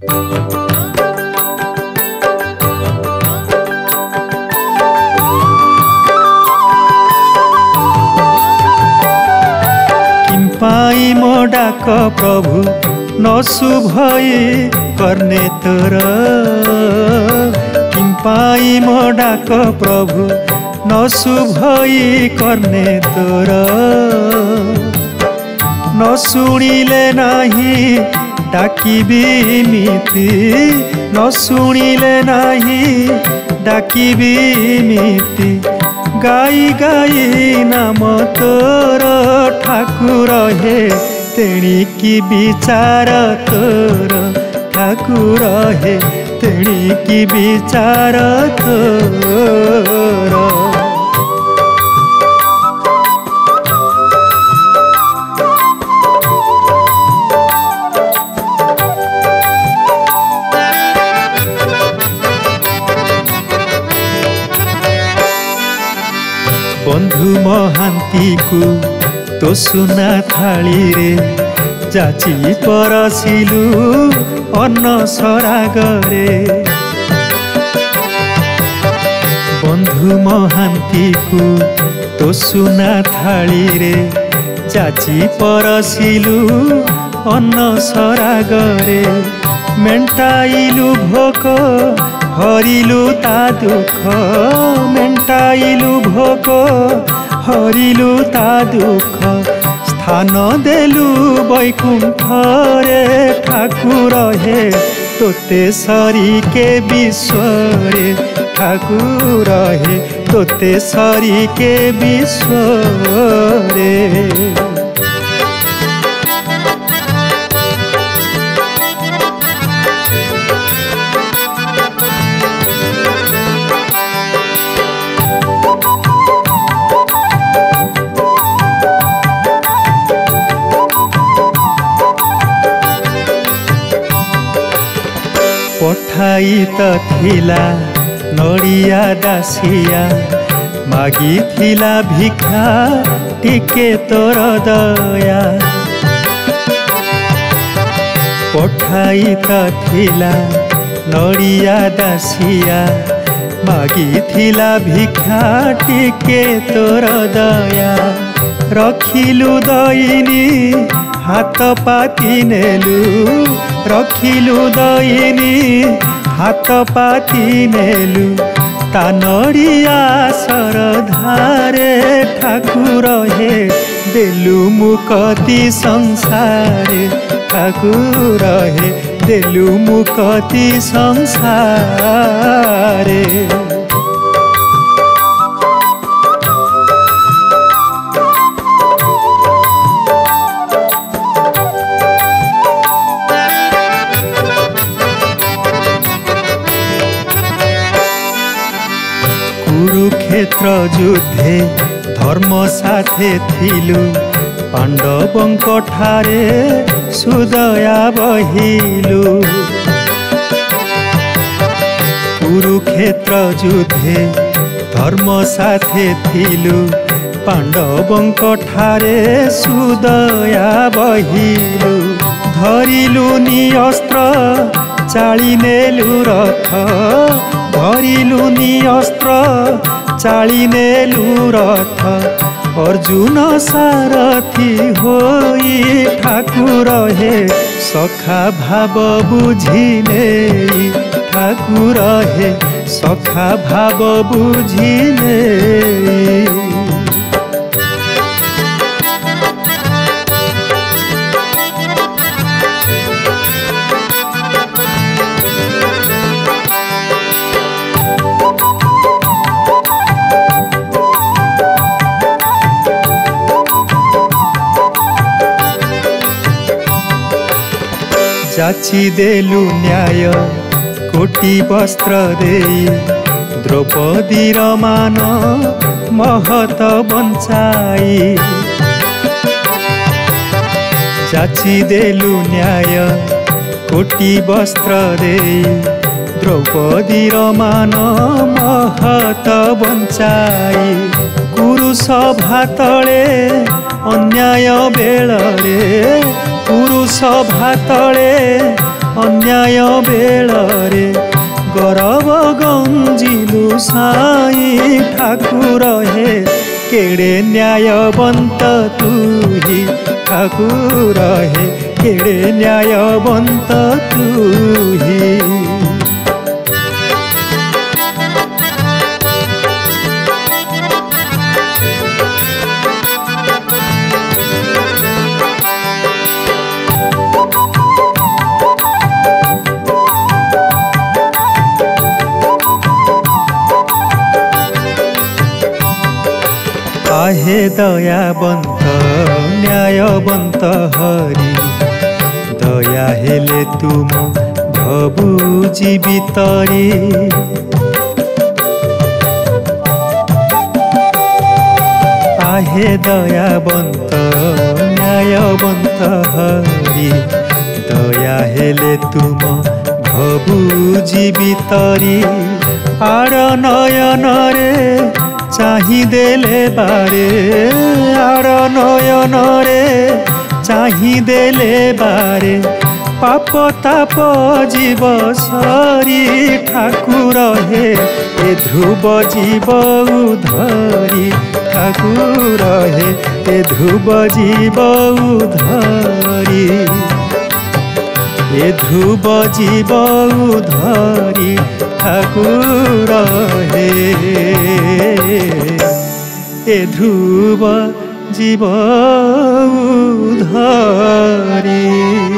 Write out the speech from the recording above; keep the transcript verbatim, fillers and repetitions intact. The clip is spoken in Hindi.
किंपाई मो डाक प्रभु न शुभई करने तोर किंपाई मो डाक प्रभु न शुभई करने तोर न शुणिले नाही डाकिबी मिति न शुणिले नाही डाकिबी मिति गाई गाई नाम तोर ठाकुर हे तेणिकी विचार तोर ठाकुर हे तेणिकी विचार तोर। बंधु महांती को तो सुना थाली रे जाची परसिलु अन्न सरागरे बंधु महांती को तो सुना थाली रे जाची परसिलु अन्न सरागरे मेंटाइलु भोक हरिलु ता दुख मेंटाइलु भोक हरिलु ता दुख स्थान देलु वैकुंठ रे ठाकुर हे तोते सरी के विश्व रे ठाकुर हे तोते सरी के विश्व रे। पठाई तो थिला नड़िया दासिया मागी थिला भिखा टिके तोर दया पठाई तो थिला नड़िया दासिया मागी थिला भिखा टिके तोर दया रखिलु दईनी हाथ पाती नेलु रखिलु दईनी हाथ पाती नेलु ता नड़िया सरधारे ठाकुर हे देलु मुकति संसारे ठाकुर हे देलु मुकति संसारे। कुरुक्षेत्र युद्धे धर्म साथे थिलु पांडवंक ठारे सुदया बहिलु कुरुक्षेत्र युद्धे धर्म साथे थिलु पांडवंक ठारे सुदया बहिलु धरिलु नि अस्त्र चाली नेलु रथ धरिलु नि अस्त्र चाली नेलु रथ अर्जुन सारथी होई ठाकुर हे सखा भाव बुझी नेई ठाकुर हे सखा भाव बुझी नेई। जाची देलु न्याय कोटि वस्त्र देई द्रौपदीर मान महत बंचाई जाची देलु न्याय कोटि वस्त्र देई द्रौपदीर मान महत बंचाई कुरु सभा तले अन्याय बेलरे पुरुष भातले अन्याय बेलरे गौरव गंजिलु साई ठाकुर हे केड़े न्यायवंत तू ही ठाकुर हे केड़े न्यायवंत तू ही। आहे दयावंत न्यायवंत हरि दया हेले तुम भबु जीवितरी आहे दयावंत न्यायवंत हरि दया हेले तुम भबु जीवितरी आर नयन रे चाही देले बारे आर नयन रे चाही देले बारे पाप ताप जीव सरी ठाकुर हे ए ध्रुव जीव उधरी ठाकुर हे ए ध्रुव जीव उधरी ए ध्रुव जीव उधरी ठाकुर हे ए ध्रुव जीव उधरी।